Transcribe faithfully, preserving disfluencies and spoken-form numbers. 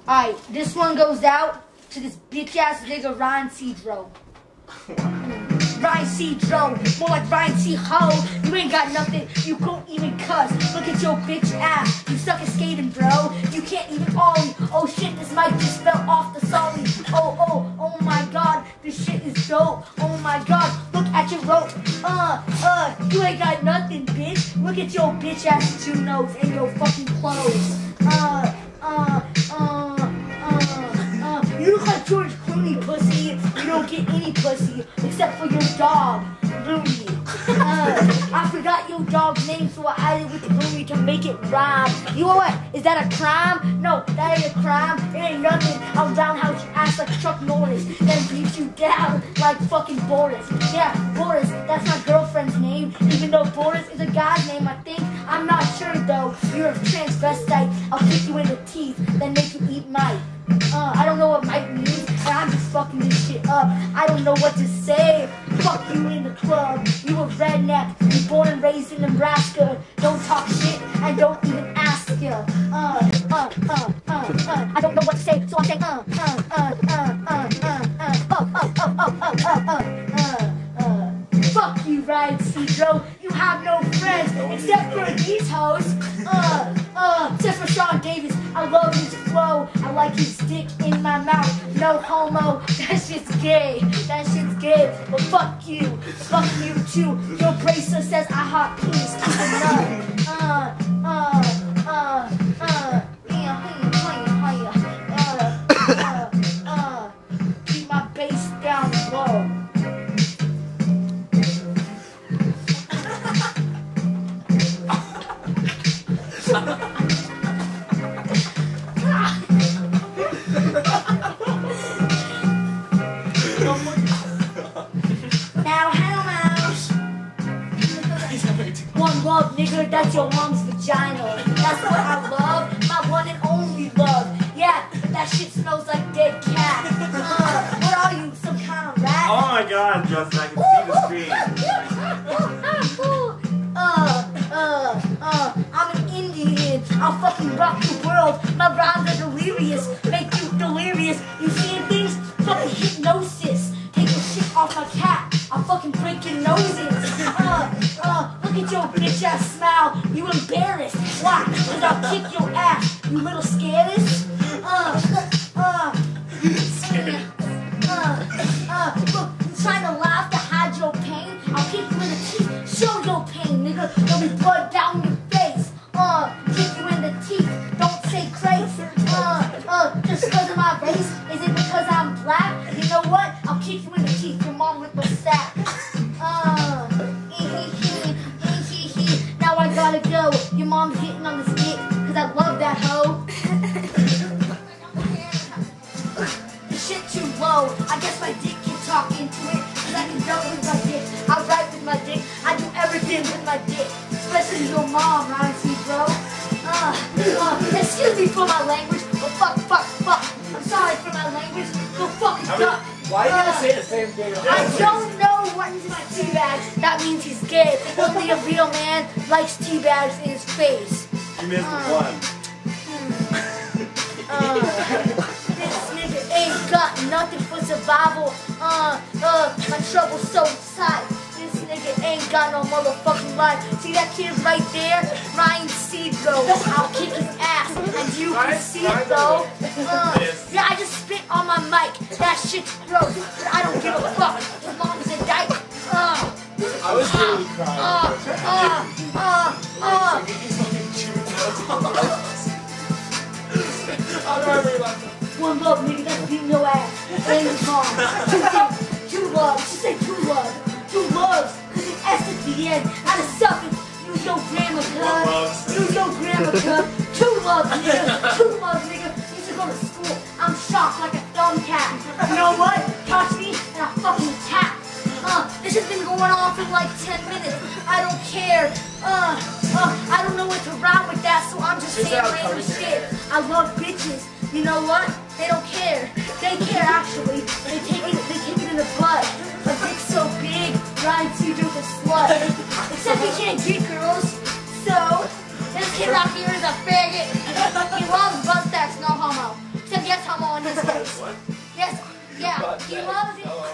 Alright, this one goes out to this bitch ass nigga Ryan Cedro. Ryan Cedro, more like Ryan C. Ho. You ain't got nothing, you can't even cuss. Look at your bitch ass, you suck at skating, bro. You can't even ollie. Oh shit, this mic just fell off the solly. Oh, oh, oh my god, this shit is dope. Oh my god, look at your rope. Uh, uh, you ain't got nothing, bitch. Look at your bitch ass two nose and your fucking clothes. Uh, uh, uh, uh, uh. You look like George Clooney, pussy. You don't get any pussy except for your dog, Louie. Uh, I forgot your dog's name, so I added with Louie to make it rhyme. You know what? Is that a crime? No, that ain't a crime. It ain't nothing. I'll roundhouse your ass like Chuck Norris, then beat you down like fucking Boris. Yeah, Boris. That's my girlfriend's name. Even though Boris is a guy's name, I think. I'm not sure though. You're a transvestite. I'll kick you in the teeth, then make you eat Mike. Uh, I don't know what Mike means, and I'm just fucking this shit up. I don't know what to say. Fuck you in the club. You a redneck. You born and raised in Nebraska. Don't talk shit and don't even ask ya. Uh, uh, uh, uh, uh. I don't know what to say, so I'm saying uh, uh, uh, uh, uh, uh, uh. Oh, oh, oh, oh, oh, oh, oh, uh, uh. Fuck you, Ryan Cedro. You have no friends except for these hoes. Uh, uh, except for Sean Davis. I love his flow. I like his dick in my mouth. No homo. That shit's gay. That shit's gay. But fuck you. Fuck you too. Your bracelet says I hot penis to the nut. Uh, uh, uh, uh. Uh, uh, uh. Keep my bass down low. Now, hello, mouse. One love, nigga, that's your mom's vagina. That's what I love, my one and only love. Yeah, but that shit smells like dead cat. Uh, what are you, some kind of rat? Oh my god, Justin, I can see the screen. uh, uh, uh, I'm an Indian. I'll fucking rock the world. My rhymes are delirious, make you delirious. You seeing things? Fucking hypnosis. Take the shit off my cat. I'll fucking break your noses. Uh, uh, look at your bitch ass smile. You embarrassed. Why? Cause I'll kick your ass. You little scareless. Uh, uh, uh, uh, look, you trying to laugh to hide your pain? I'll kick you in the teeth. Show your pain, nigga. There'll be blood down your face. Uh, kick you in the teeth. Don't say crazy. Uh, uh, just cause of my race? Is it because I'm black? You know what? I'll kick you in the teeth. Your mom with the sack. Uh, now I gotta go. Your mom's getting on this dick cause I love that hoe. The shit too low. I guess my dick can talk into it cause I can go with my dick. I write with my dick. I do everything with my dick. Especially your mom, Ryan Cedro. Uh, uh, excuse me for my language, but fuck, fuck, fuck. I'm sorry for my language, but fucking I mean, fuck. why are you uh, gonna say the same thing? I don't know what is teabags. That means he's gay. Only a real man likes teabags in his face. You missed uh, one. Uh, this nigga ain't got nothing for survival. Uh, uh, my trouble's so tight. This nigga ain't got no motherfucking life. See that kid right there? Ryan Cedro. I'll kick his ass. And you can see it though. Uh, yeah, I just spit on my mic. That shit's gross. But I don't give a fuck. As long as it died. Uh, I was really crying. uh, uh, uh, uh. One love, nigga, that's beating your ass. And his mom. Two things. Two loves. She said two loves. Two loves. Cause an S at the end. Out of suffix. Use your grammar, cuz. Use your grammar, cuz. Two loves, nigga. Two loves, nigga. You should go to school. I'm shocked like a thumbtack. You know what? Touch me and I'll fucking tap. Uh, this has been going on for like ten minutes. I don't care. Uh, uh, I don't know what to rhyme with that, so I'm just saying random shit. I love bitches. You know what? They don't care. They care actually. They take it. They take it in the butt. My dick's so big, Ryan Cedro's a slut. Except he can't get girls. So this kid out here is a faggot. He loves butt stacks, no homo. Except What? Yes, yeah. Butt He sex. loves it. Oh,